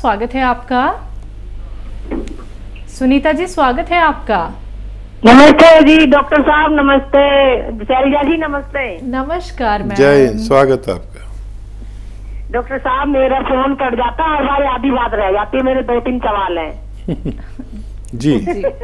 स्वागत है आपका। सुनीता जी स्वागत है आपका। नमस्ते जी डॉक्टर साहब, नमस्ते शैलजा जी, नमस्ते। नमस्कार मैम। जय, स्वागत है आपका। डॉक्टर साहब मेरा फोन कट जाता है और हमारी आधी बात रह जाती है, मेरे 2-3 सवाल हैं। जी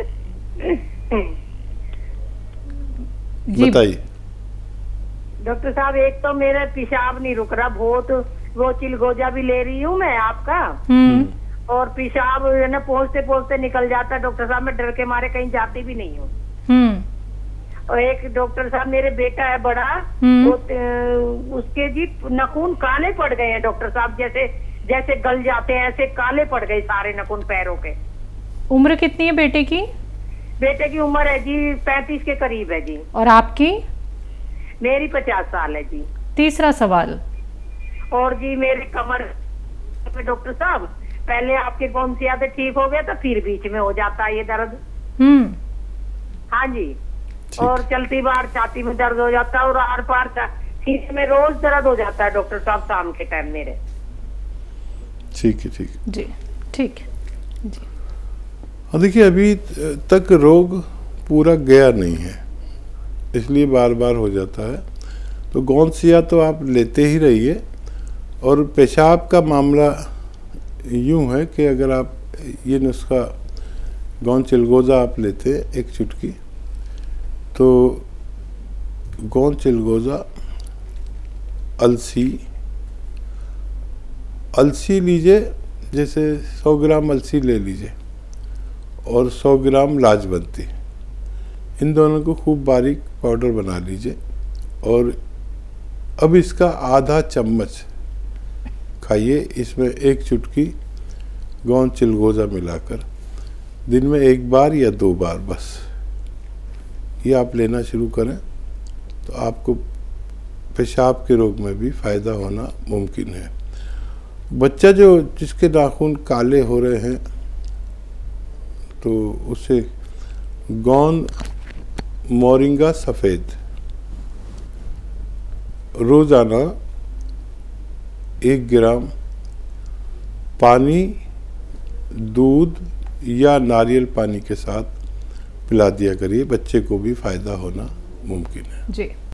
जी बताइए। डॉक्टर साहब एक तो मेरा पेशाब नहीं रुक रहा, बहुत वो चिलगोजा भी ले रही हूँ मैं आपका, और पेशाब है ना पहुँचते पहुँचते निकल जाता है। डॉक्टर साहब मैं डर के मारे कहीं जाती भी नहीं हूँ। और एक डॉक्टर साहब मेरे बेटा है बड़ा, वो उसके जी नाखून काले पड़ गए हैं डॉक्टर साहब, जैसे जैसे गल जाते हैं ऐसे काले पड़ गए सारे नाखून पैरों के। उम्र कितनी है बेटे की? बेटे की उम्र है जी 35 के करीब है जी। और आपकी? मेरी 50 साल है जी। तीसरा सवाल। और जी मेरे कमर में डॉक्टर साहब पहले आपके कौन सी आदत ठीक हो गया था, फिर बीच में हो जाता है ये दर्द। हाँ जी। और चलती बार छाती में दर्द हो जाता है और आर पार सीने में रोज दर्द हो जाता है डॉक्टर साहब शाम के टाइम मेरे। ठीक है, ठीक है जी, ठीक है जी। और देखिए अभी तक रोग पूरा गया नहीं है, इसलिए बार बार हो जाता है। तो गौनसिया तो आप लेते ही रहिए। और पेशाब का मामला यूं है कि अगर आप ये नुस्खा गौन चिलगोज़ा आप लेते एक चुटकी, तो गौन चिलगोज़ा, अलसी लीजिए, जैसे 100 ग्राम अलसी ले लीजिए और 100 ग्राम लाजवंती, इन दोनों को खूब बारीक पाउडर बना लीजिए। और अब इसका आधा चम्मच खाइए, इसमें एक चुटकी गौन चिलगोज़ा मिलाकर दिन में 1 बार या 2 बार बस ये आप लेना शुरू करें, तो आपको पेशाब के रोग में भी फ़ायदा होना मुमकिन है। बच्चा जिसके नाखून काले हो रहे हैं, तो उसे गौन मोरिंगा सफ़ेद रोज़ाना 1 ग्राम पानी, दूध या नारियल पानी के साथ पिला दिया करिए, बच्चे को भी फ़ायदा होना मुमकिन है। जी।